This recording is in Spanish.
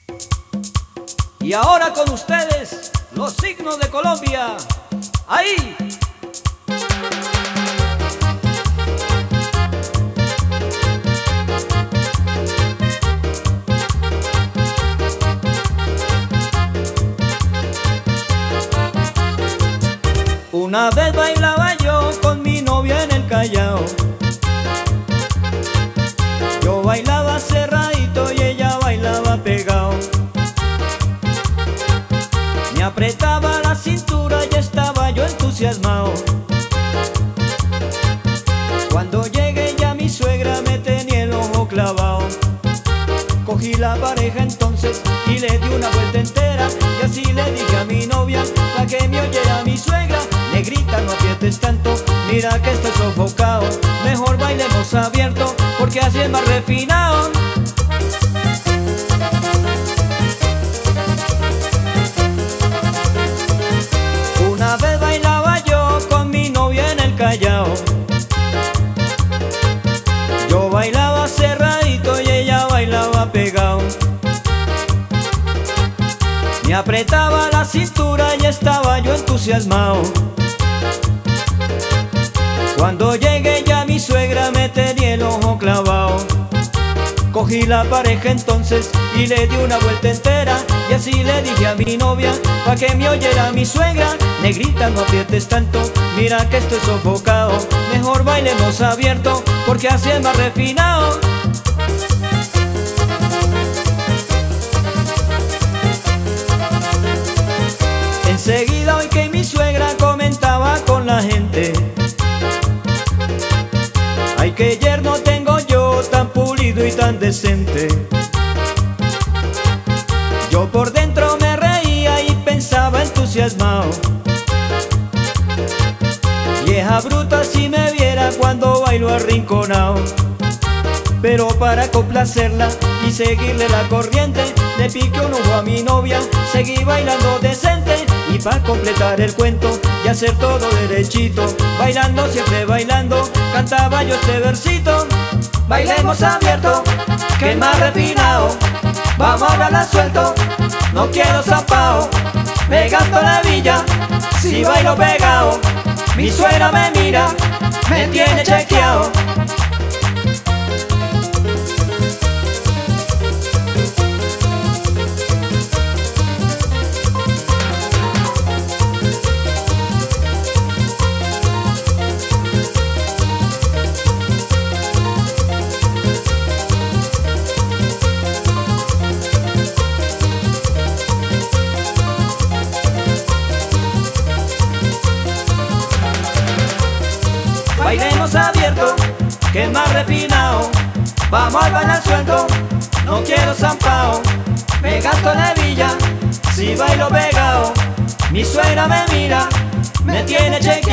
Y ahora con ustedes, los signos de Colombia. ¡Ahí! Una vez bailaba yo con mi novia en el Callao. Yo bailaba cerradito y ella bailaba pegado. Me apretaba la cintura y estaba yo entusiasmado. Cuando llegué ya mi suegra me tenía el ojo clavado. Cogí la pareja entonces y le di una vuelta entera. Y así le dije a mi novia, pa' que me oyera mi suegra: negrita, no aprietes tanto, mira que estoy sofocado. Mejor bailemos abierto, porque así es más refinado. Una vez bailaba yo con mi novia en el Callao. Yo bailaba cerradito y ella bailaba pegado. Me apretaba la cintura y estaba yo entusiasmado. Cuando llegué ya mi suegra me tenía el ojo clavado. Cogí la pareja entonces y le di una vuelta entera. Y así le dije a mi novia, pa' que me oyera mi suegra: negrita, no aprietes tanto, mira que estoy sofocado. Mejor bailemos abierto, porque así es más refinado. Enseguida oí que mi suegra comentaba con la gente: ay, qué yerno tengo yo, tan pulido y tan decente. Yo por dentro me reía y pensaba entusiasmado: vieja bruta si me viera cuando bailo arrinconado. Pero para complacerla y seguirle la corriente, le piqué un ojo a mi novia, seguí bailando decente. Y para completar el cuento y hacer todo derechito, bailando, siempre bailando, cantaba yo este versito: bailemos abierto, que es más refinado. Vamos a bailar suelto, no quiero zapao. Me gasto la villa, si bailo pegado. Mi suegra me mira, me tiene chequeado. Bailemos abierto, que es más refinado. Vamos a bailar suelto, no quiero zampao. Me gasto la villa, si bailo pegado. Mi suegra me mira, me tiene chequeado.